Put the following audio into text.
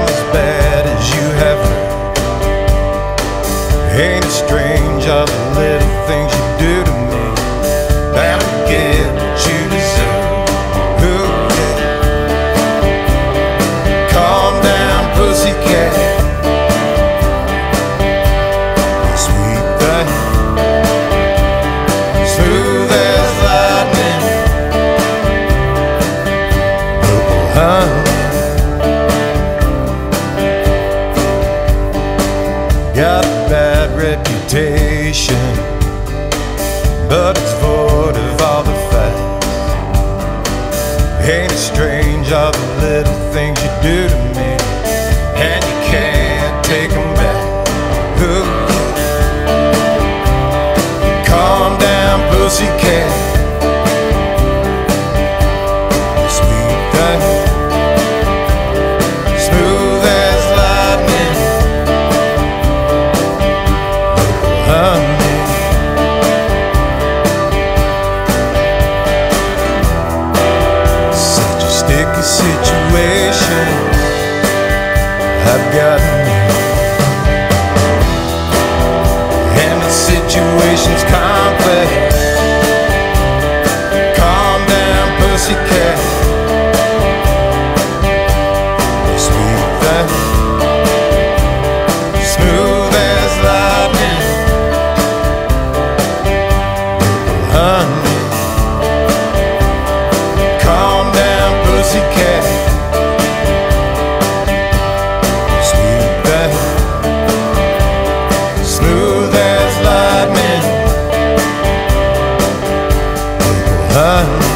I'm as bad as you have heard. Ain't it strange all the little things you do to me? Bound to get what you deserve. Ooh, yeah. Calm down, pussycat. Sweet thing, smooth as lightning. Purple honey. Got a bad reputation, but it's void of all the facts. Ain't it strange all the little things you do to me, and you can't take them back. Ooh. Calm down, pussycat. Sweet thing, smooth as lightning. Honey, such a sticky situation I've gotten in, and the situation's complex. Calm down, pussycat. Sweet thing, smooth as lightning. Honey, calm down, pussycat. Sweet thing, smooth as lightning. Honey.